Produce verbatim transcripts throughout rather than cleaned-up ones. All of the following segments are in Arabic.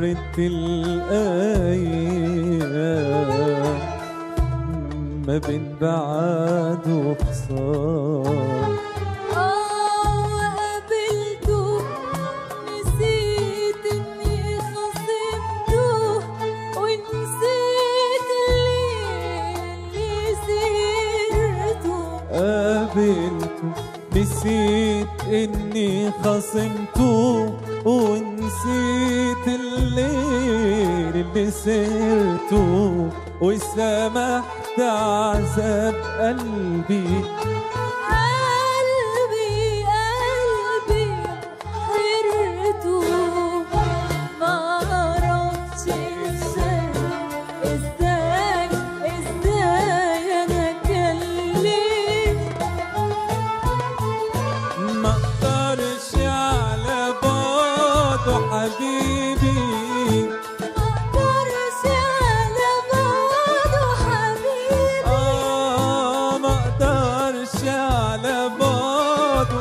مرت الأيام ما بين بعاد وخسارة. آه وقابلته نسيت إني خصمته ونسيت اللي سيرته. قابلته نسيت إني خصمته ونسيت الليل اللي سرته وسامحت عذاب قلبي. قلبي قلبي حرته معرفش ازاي ازاي ازاي انا كلمت. مقدرش على بعده حبيبي، مقدرش على بعده حبيبي. آه مقدرش على بعده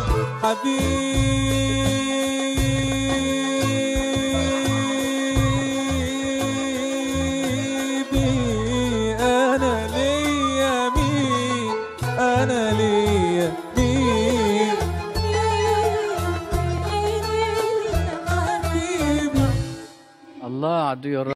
حبيبي. أنا ليا مين، أنا ليا مين حبيبي. الله عدو يا